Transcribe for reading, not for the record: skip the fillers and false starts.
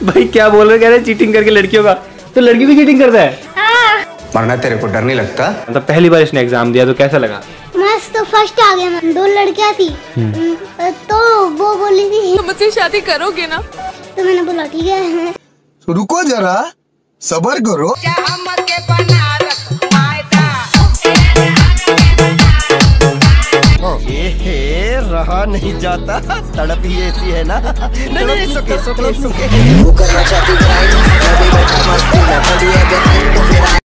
भाई क्या बोल रहे, कह रहे चीटिंग करके लड़कियों का, तो लड़की भी चीटिंग करता है? मरना तेरे को डर नहीं लगता? मतलब पहली बार इसने एग्जाम दिया तो कैसा लगा? मस्त, तो फर्स्ट आ गया मैं। 2 लड़कियां थी तो वो बोली थी मुझसे शादी करोगे ना? तो मैंने बोला ठीक है। रुको जरा, सबर करो। रहा नहीं जाता, तड़प ही ऐसी है ना। नहीं, सुके।